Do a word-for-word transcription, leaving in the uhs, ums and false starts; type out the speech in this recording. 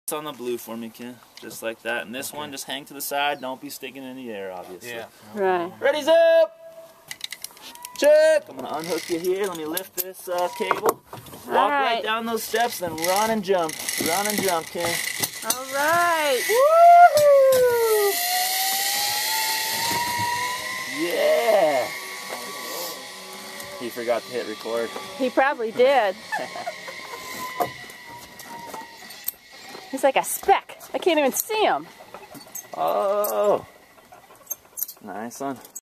On the blue for me, Ken. Just like that. And this okay. one, just hang to the side. Don't be sticking in the air, obviously. Yeah. Right. Ready's up! Check! I'm going to unhook you here. Let me lift this uh, cable. Walk right. right down those steps, then run and jump. Run and jump, Ken. All right. Woohoo! Yeah! He forgot to hit record. He probably did. He's like a speck. I can't even see him. Oh! Nice one.